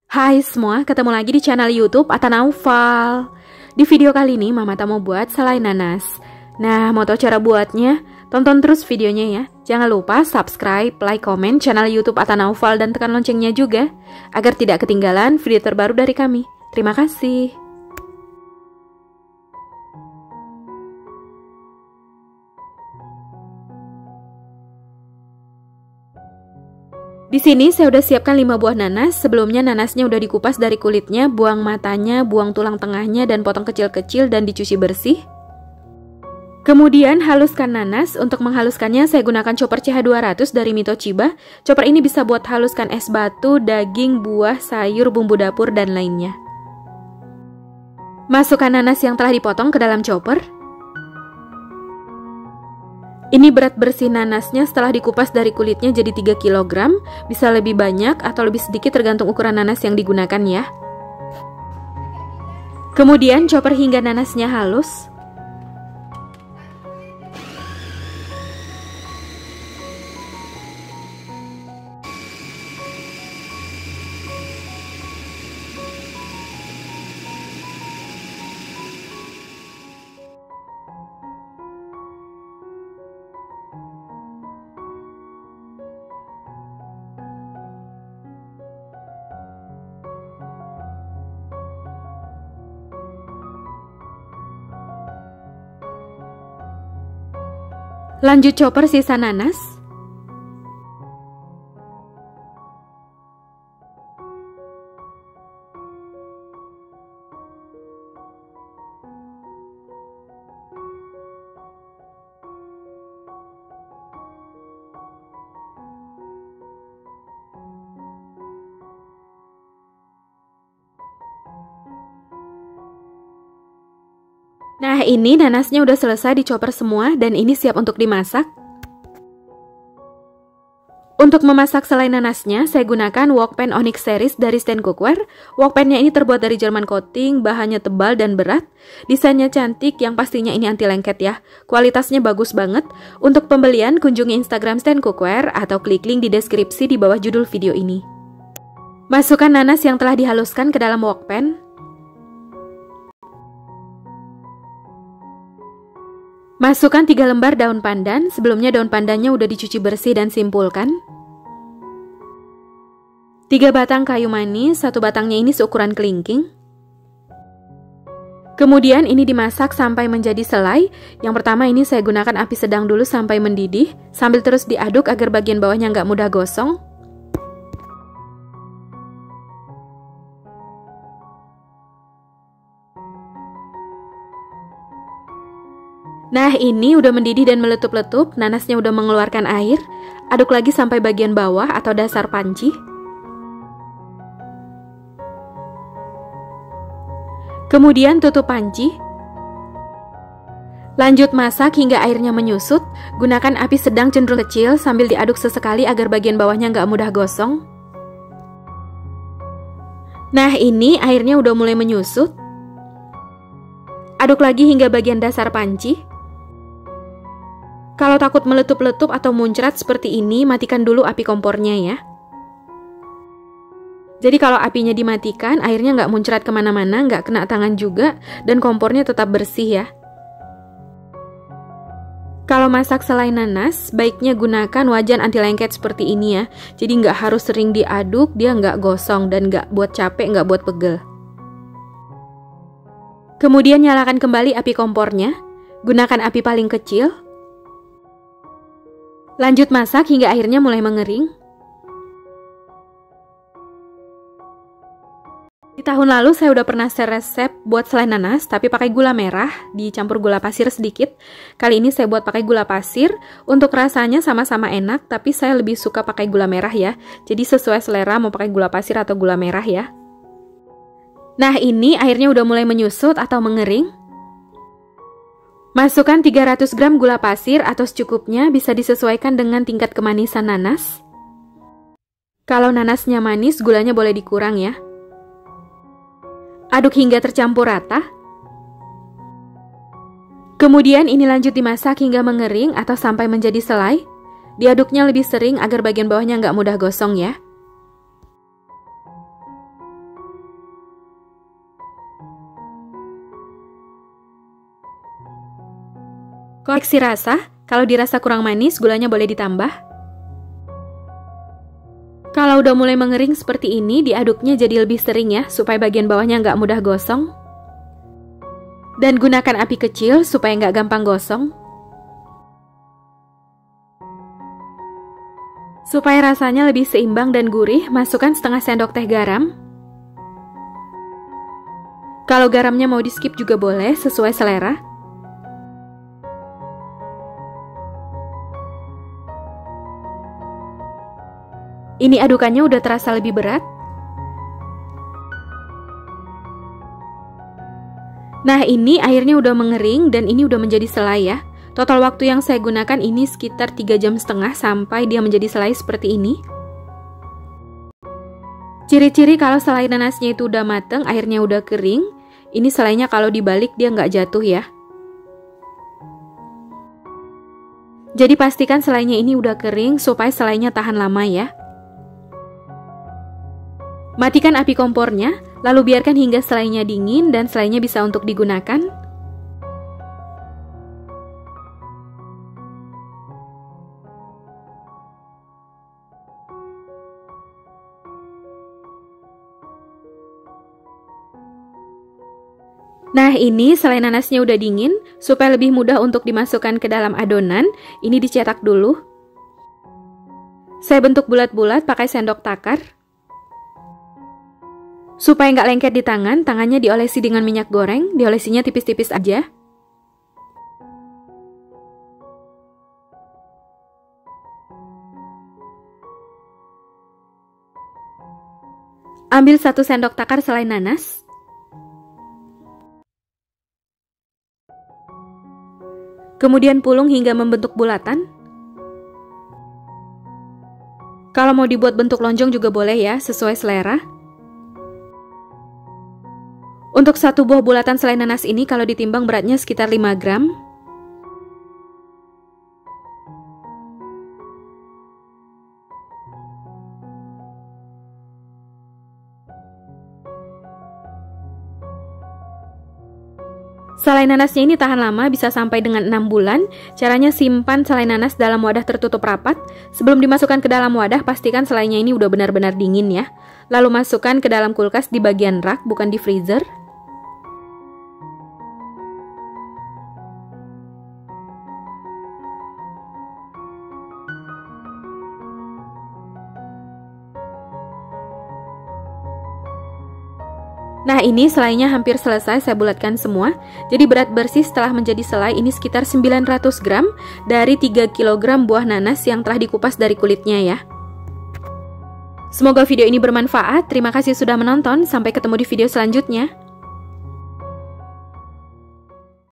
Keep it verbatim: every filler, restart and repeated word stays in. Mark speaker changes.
Speaker 1: Hai semua, ketemu lagi di channel YouTube Ata Naufal. Di video kali ini Mama Ta mau buat selai nanas. Nah, mau tahu cara buatnya? Tonton terus videonya ya. Jangan lupa subscribe, like, komen channel YouTube Ata Naufal dan tekan loncengnya juga agar tidak ketinggalan video terbaru dari kami. Terima kasih. Di sini saya udah siapkan lima buah nanas. Sebelumnya nanasnya udah dikupas dari kulitnya, buang matanya, buang tulang tengahnya dan potong kecil-kecil dan dicuci bersih. Kemudian haluskan nanas. Untuk menghaluskannya saya gunakan chopper C H dua ratus dari Mitoshiba. Chopper ini bisa buat haluskan es batu, daging, buah, sayur, bumbu dapur dan lainnya. Masukkan nanas yang telah dipotong ke dalam chopper. Ini berat bersih nanasnya setelah dikupas dari kulitnya jadi tiga kilogram, bisa lebih banyak atau lebih sedikit tergantung ukuran nanas yang digunakan ya. Kemudian chopper hingga nanasnya halus. Lanjut chopper sisa nanas. Nah, ini nanasnya udah selesai dicoper semua dan ini siap untuk dimasak. Untuk memasak selai nanasnya, saya gunakan wokpan Onyx series dari Stand Cookware. Wokpannya ini terbuat dari German coating, bahannya tebal dan berat. Desainnya cantik, yang pastinya ini anti lengket ya. Kualitasnya bagus banget. Untuk pembelian, kunjungi Instagram Stand Cookware atau klik link di deskripsi di bawah judul video ini. Masukkan nanas yang telah dihaluskan ke dalam wokpan. Masukkan tiga lembar daun pandan. Sebelumnya daun pandannya udah dicuci bersih dan simpulkan. tiga batang kayu manis, satu batangnya ini seukuran kelingking. Kemudian ini dimasak sampai menjadi selai. Yang pertama ini saya gunakan api sedang dulu sampai mendidih, sambil terus diaduk agar bagian bawahnya nggak mudah gosong. Nah, ini udah mendidih dan meletup-letup, nanasnya udah mengeluarkan air. Aduk lagi sampai bagian bawah atau dasar panci. Kemudian tutup panci. Lanjut masak hingga airnya menyusut. Gunakan api sedang cenderung kecil sambil diaduk sesekali agar bagian bawahnya nggak mudah gosong. Nah, ini airnya udah mulai menyusut. Aduk lagi hingga bagian dasar panci. Kalau takut meletup-letup atau muncrat seperti ini, matikan dulu api kompornya ya. Jadi kalau apinya dimatikan, airnya nggak muncrat kemana-mana, nggak kena tangan juga, dan kompornya tetap bersih ya. Kalau masak selai nanas, baiknya gunakan wajan anti lengket seperti ini ya. Jadi nggak harus sering diaduk, dia nggak gosong dan nggak buat capek, nggak buat pegel. Kemudian nyalakan kembali api kompornya, gunakan api paling kecil. Lanjut masak hingga airnya mulai mengering. Di tahun lalu saya udah pernah share resep buat selai nanas, tapi pakai gula merah, dicampur gula pasir sedikit. Kali ini saya buat pakai gula pasir. Untuk rasanya sama-sama enak, tapi saya lebih suka pakai gula merah ya. Jadi sesuai selera mau pakai gula pasir atau gula merah ya. Nah, ini airnya udah mulai menyusut atau mengering. Masukkan tiga ratus gram gula pasir atau secukupnya, bisa disesuaikan dengan tingkat kemanisan nanas. Kalau nanasnya manis, gulanya boleh dikurang ya. Aduk hingga tercampur rata. Kemudian ini lanjut dimasak hingga mengering atau sampai menjadi selai. Diaduknya lebih sering agar bagian bawahnya nggak mudah gosong ya. Koreksi rasa, kalau dirasa kurang manis, gulanya boleh ditambah. Kalau udah mulai mengering seperti ini, diaduknya jadi lebih sering ya, supaya bagian bawahnya nggak mudah gosong. Dan gunakan api kecil supaya nggak gampang gosong. Supaya rasanya lebih seimbang dan gurih, masukkan setengah sendok teh garam. Kalau garamnya mau di skip juga boleh, sesuai selera. Ini adukannya udah terasa lebih berat. Nah, ini airnya udah mengering dan ini udah menjadi selai ya. Total waktu yang saya gunakan ini sekitar tiga jam setengah sampai dia menjadi selai seperti ini. Ciri-ciri kalau selai nanasnya itu udah mateng, airnya udah kering. Ini selainya kalau dibalik dia nggak jatuh ya. Jadi pastikan selainya ini udah kering supaya selainya tahan lama ya. Matikan api kompornya, lalu biarkan hingga selainya dingin dan selainya bisa untuk digunakan. Nah, ini selai nanasnya udah dingin, supaya lebih mudah untuk dimasukkan ke dalam adonan, ini dicetak dulu. Saya bentuk bulat-bulat pakai sendok takar. Supaya nggak lengket di tangan, tangannya diolesi dengan minyak goreng, diolesinya tipis-tipis aja. Ambil satu sendok takar selai nanas. Kemudian pulung hingga membentuk bulatan. Kalau mau dibuat bentuk lonjong juga boleh ya, sesuai selera. Untuk satu buah bulatan selai nanas ini kalau ditimbang beratnya sekitar lima gram. Selai nanasnya ini tahan lama, bisa sampai dengan enam bulan. Caranya simpan selai nanas dalam wadah tertutup rapat. Sebelum dimasukkan ke dalam wadah, pastikan selainya ini udah benar-benar dingin ya. Lalu masukkan ke dalam kulkas di bagian rak, bukan di freezer. Nah, ini selainya hampir selesai, saya bulatkan semua. Jadi berat bersih setelah menjadi selai ini sekitar sembilan ratus gram dari tiga kilogram buah nanas yang telah dikupas dari kulitnya ya. Semoga video ini bermanfaat. Terima kasih sudah menonton. Sampai ketemu di video selanjutnya.